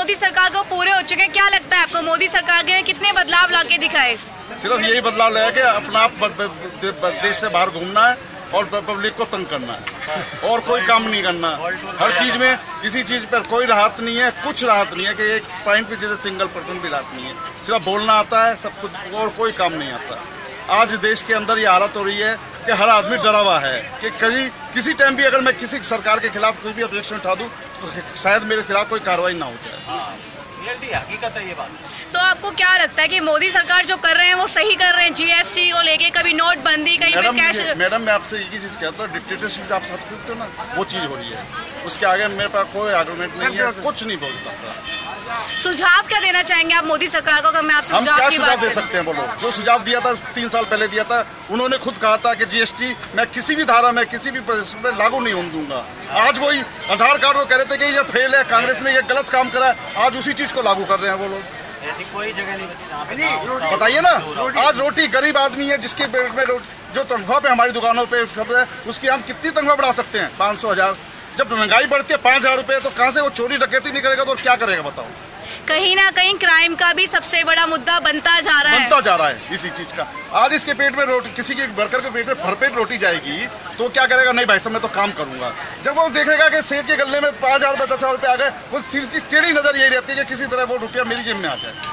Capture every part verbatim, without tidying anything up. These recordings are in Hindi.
मोदी सरकार को पूरे हो चुके हैं, क्या लगता है आपको मोदी सरकार ने कितने बदलाव लाके दिखाए? सिर्फ यही बदलाव लाया कि अपना आप देश से बाहर घूमना है और पब्लिक को तंग करना है और कोई काम नहीं करना। हर चीज में किसी चीज पर कोई राहत नहीं है, कुछ राहत नहीं है कि एक पॉइंट पे जैसे सिंगल परसेंट भी राहत नहीं है। सिर्फ बोलना आता है सब कुछ और कोई काम नहीं आता। आज देश के अंदर ये हालत हो रही है कि हर आदमी डरा हुआ है कि कहीं किसी टाइम भी अगर मैं किसी सरकार के खिलाफ कोई भी ऑब्जेक्शन उठा दूं तो शायद मेरे खिलाफ कोई कार्रवाई ना हो जाए। हकीकत है ये बात। तो आपको क्या लगता है कि मोदी सरकार जो कर रहे हैं वो सही कर रहे हैं? जीएसटी को लेके कभी नोटबंदी, कहीं पे कैश। मैडम मैं आपसे एक ही चीज कहता हूँ, डिक्टेटरशिप आप सब कहते हो ना, वो चीज हो रही है। उसके आगे मेरे पास कोई आर्गुमेंट नहीं है, कुछ नहीं बोल सकता। सुझाव क्या देना चाहेंगे आप मोदी सरकार को? अगर मैं आपसे हम सुझाव क्या की सुझाव बात दे सकते हैं बोलो? जो सुझाव दिया था तीन साल पहले दिया था, उन्होंने खुद कहा था कि जीएसटी मैं किसी भी धारा में किसी भी परिस्थिति में लागू नहीं होने दूंगा। आज वही आधार कार्ड को कह रहे थे कि ये फेल है, कांग्रेस ने ये गलत काम करा है, आज उसी चीज को लागू कर रहे हैं वो लोग। ऐसी कोई जगह नहीं बची। बताइए ना, आज रोटी गरीब आदमी है जिसके पेट में जो तनख्वाह पे हमारी दुकानों पे उसकी हम कितनी तनख्वाह बढ़ा सकते हैं? पाँच सौ हजार। जब महंगाई बढ़ती है पाँच हजार रुपये तो कहाँ से वो चोरी डकैती नहीं करेगा तो क्या करेगा बताओ? कहीं ना कहीं क्राइम का भी सबसे बड़ा मुद्दा बनता जा रहा है बनता जा रहा है इसी चीज का। आज इसके पेट में रोटी, किसी के वर्कर के पेट में भरपेट रोटी जाएगी तो क्या करेगा? नहीं भाई साहब मैं तो काम करूंगा। जब वो देखेगा कि सेठ के गले में पाँच हजार रुपये दस हजार रुपये आ गए, वो चीज की टेढ़ी नजर यही रहती है कि किसी तरह वो रुपया मेरी जेब में आ जाए।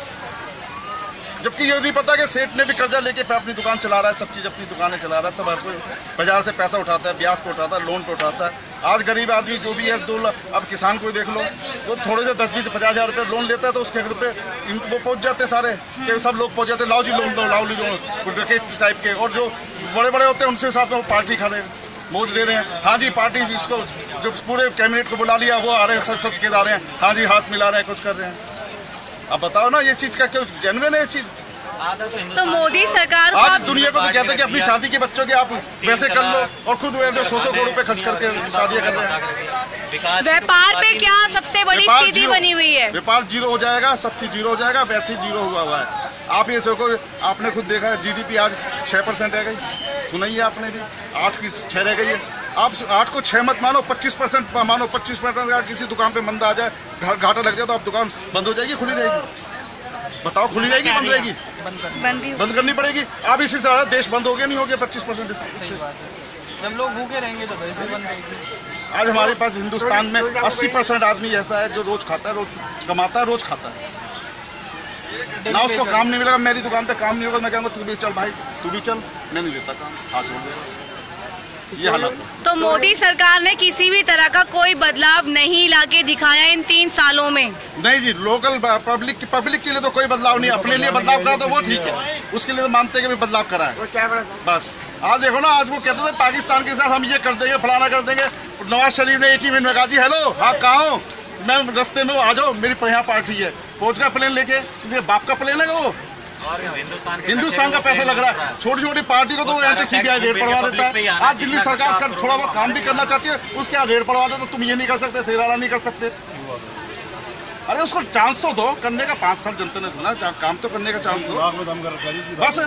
जबकि ये नहीं पता कि सेठ ने भी कर्जा लेके अपनी दुकान चला रहा है, सब चीज अपनी दुकानें चला रहा है, सब हर बाजार से पैसा उठाता है, ब्याज पे उठाता है, लोन पे उठाता है। आज गरीब आदमी जो भी है दो अब किसान को देख लो, वो तो थोड़े से दस बीस पचास हजार रुपये लोन लेता है तो उसके घर पे वो पहुंच जाते हैं सारे कि सब लोग पहुंच जाते हैं, लाओ जी लोन दो, लाओ ली डकैत टाइप के। और जो बड़े बड़े होते हैं उनसे साथ में पार्टी खड़े मौज ले रहे हैं। हाँ जी पार्टी इसको जो पूरे कैबिनेट को बुला लिया वो आ रहे हैं सच सच के जा रहे हैं, हाँ जी हाथ मिला रहे हैं, कुछ कर रहे हैं। अब बताओ ना ये चीज का क्यों जेन्युइन है ये चीज? तो मोदी सरकार आज दुनिया को तो कहते हैं कि अपनी शादी के बच्चों के आप वैसे कर लो और खुद वैसे सौ सौ करोड़ रुपए खर्च करके शादियां कर रहे हैं। व्यापार पे क्या सबसे बड़ी स्थिति बनी हुई है? व्यापार जीरो हो जाएगा, सब चीज जीरो हो जाएगा, वैसे ही जीरो हुआ हुआ है। आप ये सोचो, आपने खुद देखा है जीडीपी आज छह परसेंट रह गई, सुनाइए आपने भी, आठ की छह रह गई है। आप आठ को छह मत मानो, पच्चीस परसेंट मानो, पच्चीस परसेंट किसी दुकान पे मंदा आ जाए, घाटा लग जाए तो आप दुकान बंद हो जाएगी खुली रहेगी? बताओ खुली रहेगी बंद रहेगी? बंद बंद करनी पड़ेगी। अब इसी तरह देश बंद हो गया नहीं हो गया पच्चीस परसेंट। जब लोग भूखे रहेंगे तो वैसे बंद रहेगी। आज हमारे पास हिंदुस्तान में अस्सी परसेंट आदमी ऐसा है जो रोज खाता है, रोज कमाता है, रोज खाता है ना। उसको काम नहीं मिलेगा, मेरी दुकान पे काम नहीं होगा, मैं कहूँगा तू भी चल भाई, तू भी चल, मैं नहीं देता काम, हाथ छोड़ देगा। ये हालत। तो मोदी सरकार ने किसी भी तरह का कोई बदलाव नहीं लाके दिखाया इन तीन सालों में? नहीं जी, लोकल पब्लिक पब्लिक के लिए तो कोई बदलाव नहीं। अपने लिए बदलाव करा तो वो ठीक है, उसके लिए तो मानते हैं कि बदलाव करा है बस। आज देखो ना, आज वो कहते थे पाकिस्तान के साथ हम ये कर देंगे, फलाना कर देंगे। नवाज शरीफ ने एक ही मिनट में कहा जी हेलो आप कहाँ हो, मैं रास्ते में आ जाओ, मेरी यहाँ पार्टी है। फौज का प्लेन लेके, बाप का प्लेन है वो, हिंदुस्तान हिंदुस्तान का पैसा लग रहा है। छोटी छोटी पार्टी को तो यहाँ से सीबीआई रेड पड़वा देता है। आज दिल्ली सरकार कर थोड़ा बहुत काम भी करना चाहती है, उसके यहाँ रेड पड़वा देता, तुम ये नहीं कर सकते, तेरा नहीं कर सकते। अरे उसको चांस तो दो करने का, पाँच साल जनता ने सुना, काम तो करने का चांस दो बस।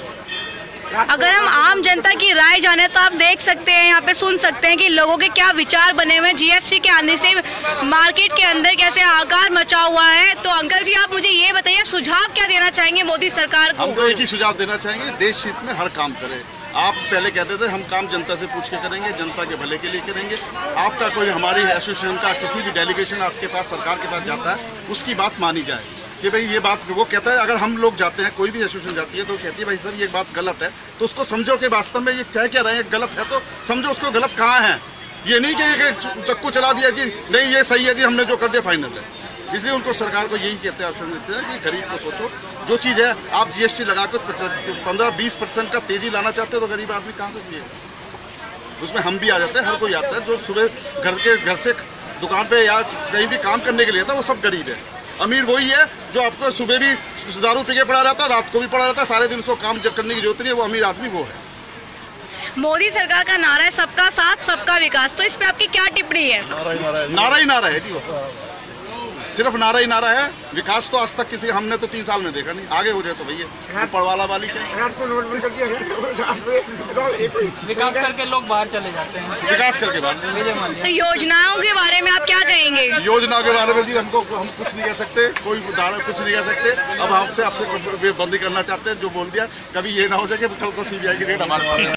अगर हम आम जनता की राय जाने तो आप देख सकते हैं, यहाँ पे सुन सकते हैं कि लोगों के क्या विचार बने हुए हैं। जीएसटी के आने से मार्केट के अंदर कैसे आकार मचा हुआ है। तो अंकल जी आप मुझे ये बताइए, आप सुझाव क्या देना चाहेंगे मोदी सरकार को? हम तो एक ही सुझाव देना चाहेंगे, देश हित में हर काम करे। आप पहले कहते थे हम काम जनता से पूछ के करेंगे, जनता के भले के लिए करेंगे। आपका कोई हमारी एसोसिएशन का किसी भी डेलीगेशन आपके पास सरकार के पास जाता है, उसकी बात मानी जाए कि भाई ये बात, वो कहता है अगर हम लोग जाते हैं, कोई भी एसोसिएशन जाती है तो कहती है भाई सर ये बात गलत है, तो उसको समझो कि वास्तव में ये क्या क्या रहे हैं, गलत है तो समझो उसको गलत कहाँ है। ये नहीं कि चक्कू चला दिया कि नहीं ये सही है जी, हमने जो कर दिया फाइनल है। इसलिए उनको सरकार को यही कहते हैं, ऑप्शन देते हैं कि गरीब को सोचो। जो चीज़ है आप जीएसटी लगा कर पंद्रह बीस परसेंट का तेजी लाना चाहते हो तो गरीब आदमी कहाँ से जिएगा? उसमें हम भी आ जाते हैं, हर कोई आता है। जो सुबह घर के घर से दुकान पे या कहीं भी काम करने के लिए था वो सब गरीब है। अमीर वही है जो आपको सुबह भी दारू पी के पड़ा रहता है, रात को भी पड़ा रहता है, सारे दिन उसको काम करने की जरूरत नहीं है, वो अमीर आदमी वो है। मोदी सरकार का नारा है सबका साथ सबका विकास, तो इस पे आपकी क्या टिप्पणी है? नारा ही नारा है जी वो। सिर्फ नारा ही नारा है। विकास तो आज तक किसी हमने तो तीन साल में देखा नहीं। आगे हो जाए तो भैया ऊपर वाला वाली क्या विकास करके लोग बाहर चले जाते हैं। विकास करके बाहर। तो योजनाओं के बारे में आप क्या कहेंगे? योजनाओं के बारे में जी हमको हम कुछ नहीं कह सकते, कोई उदाहरण कुछ नहीं कह सकते। अब आपसे आपसे बंदी करना चाहते हैं जो बोल दिया, कभी ये ना हो जाए कि कल को सीबीआई की रेड हमारे पास